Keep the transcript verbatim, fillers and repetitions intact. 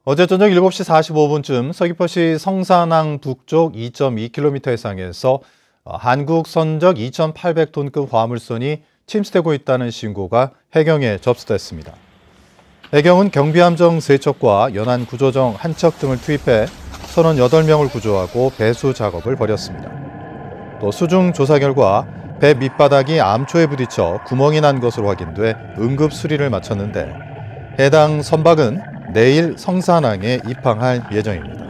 어제 저녁 일곱 시 사십오 분쯤 서귀포시 성산항 북쪽 이 점 이 킬로미터 해상에서 한국 선적 이천팔백 톤급 화물선이 침수되고 있다는 신고가 해경에 접수됐습니다. 해경은 경비함정 세 척과 연안구조정 한 척 등을 투입해 선원 여덟 명을 구조하고 배수 작업을 벌였습니다. 또 수중 조사 결과 배 밑바닥이 암초에 부딪혀 구멍이 난 것으로 확인돼 응급 수리를 마쳤는데 해당 선박은 내일 성산항에 입항할 예정입니다.